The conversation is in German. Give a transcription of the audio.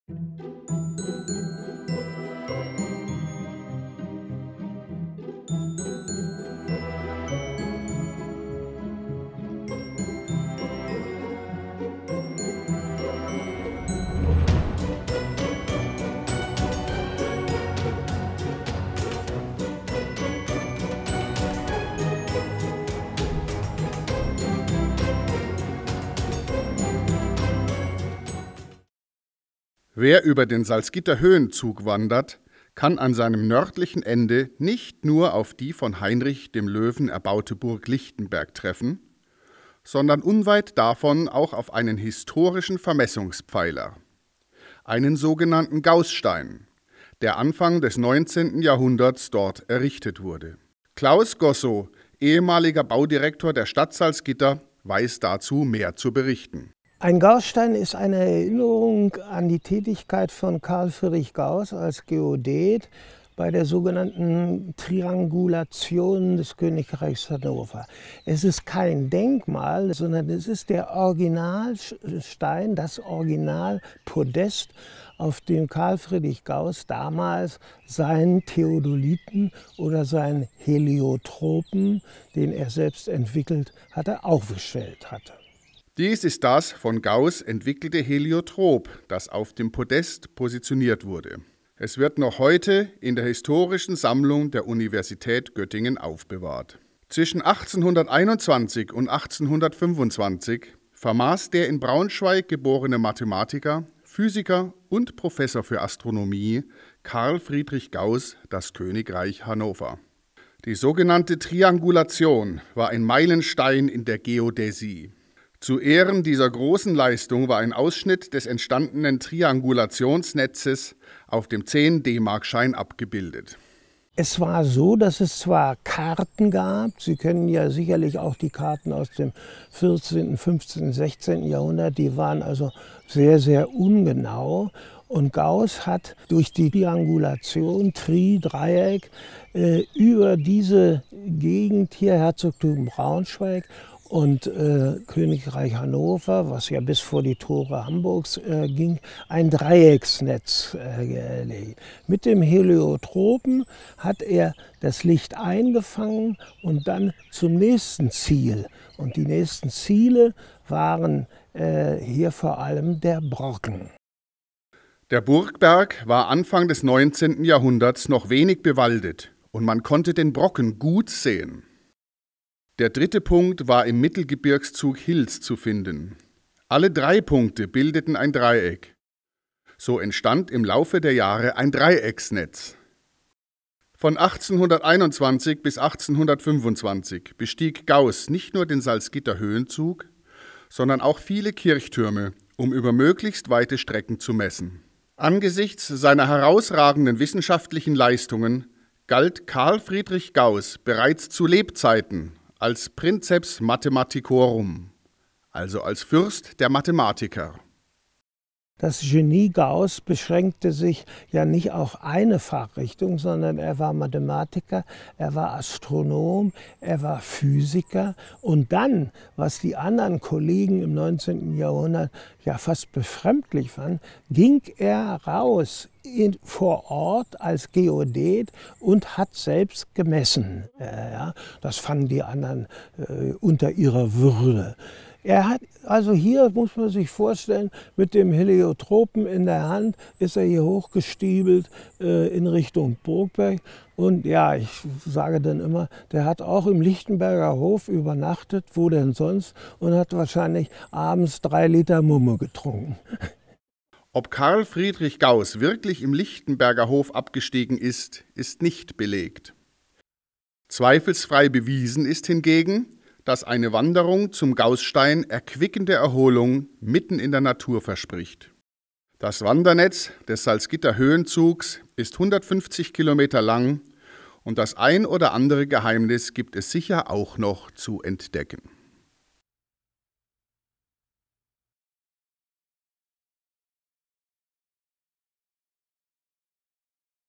Wer über den Salzgitter Höhenzug wandert, kann an seinem nördlichen Ende nicht nur auf die von Heinrich dem Löwen erbaute Burg Lichtenberg treffen, sondern unweit davon auch auf einen historischen Vermessungspfeiler, einen sogenannten Gaußstein, der Anfang des 19. Jahrhunderts dort errichtet wurde. Klaus Gossow, ehemaliger Baudirektor der Stadt Salzgitter, weiß dazu mehr zu berichten. Ein Gaußstein ist eine Erinnerung an die Tätigkeit von Karl Friedrich Gauß als Geodät bei der sogenannten Triangulation des Königreichs Hannover. Es ist kein Denkmal, sondern es ist der Originalstein, das Originalpodest, auf dem Karl Friedrich Gauß damals seinen Theodoliten oder seinen Heliotropen, den er selbst entwickelt hatte, aufgestellt hatte. Dies ist das von Gauß entwickelte Heliotrop, das auf dem Podest positioniert wurde. Es wird noch heute in der historischen Sammlung der Universität Göttingen aufbewahrt. Zwischen 1821 und 1825 vermaß der in Braunschweig geborene Mathematiker, Physiker und Professor für Astronomie Karl Friedrich Gauß das Königreich Hannover. Die sogenannte Triangulation war ein Meilenstein in der Geodäsie. Zu Ehren dieser großen Leistung war ein Ausschnitt des entstandenen Triangulationsnetzes auf dem 10-D-Mark-Schein abgebildet. Es war so, dass es zwar Karten gab, Sie kennen ja sicherlich auch die Karten aus dem 14., 15., 16. Jahrhundert, die waren also sehr, sehr ungenau. Und Gauß hat durch die Triangulation, Dreieck, über diese Gegend hier, Herzogtum Braunschweig und Königreich Hannover, was ja bis vor die Tore Hamburgs ging, ein Dreiecksnetz gelegt. Mit dem Heliotropen hat er das Licht eingefangen und dann zum nächsten Ziel. Und die nächsten Ziele waren hier vor allem der Brocken. Der Burgberg war Anfang des 19. Jahrhunderts noch wenig bewaldet und man konnte den Brocken gut sehen. Der dritte Punkt war im Mittelgebirgszug Hils zu finden. Alle 3 Punkte bildeten ein Dreieck. So entstand im Laufe der Jahre ein Dreiecksnetz. Von 1821 bis 1825 bestieg Gauß nicht nur den Salzgitter Höhenzug, sondern auch viele Kirchtürme, um über möglichst weite Strecken zu messen. Angesichts seiner herausragenden wissenschaftlichen Leistungen galt Karl Friedrich Gauß bereits zu Lebzeiten als Princeps Mathematicorum, also als Fürst der Mathematiker. Das Genie Gauß beschränkte sich ja nicht auf eine Fachrichtung, sondern er war Mathematiker, er war Astronom, er war Physiker und dann, was die anderen Kollegen im 19. Jahrhundert ja fast befremdlich fanden, ging er raus vor Ort als Geodät und hat selbst gemessen. Das fanden die anderen unter ihrer Würde. Er hat also hier, muss man sich vorstellen, mit dem Heliotropen in der Hand ist er hier hochgestiebelt in Richtung Burgberg. Und ja, ich sage dann immer, der hat auch im Lichtenberger Hof übernachtet, wo denn sonst, und hat wahrscheinlich abends 3 Liter Mumme getrunken. Ob Karl Friedrich Gauß wirklich im Lichtenberger Hof abgestiegen ist, ist nicht belegt. Zweifelsfrei bewiesen ist hingegen, dass eine Wanderung zum Gaußstein erquickende Erholung mitten in der Natur verspricht. Das Wandernetz des Salzgitter Höhenzugs ist 150 Kilometer lang und das ein oder andere Geheimnis gibt es sicher auch noch zu entdecken.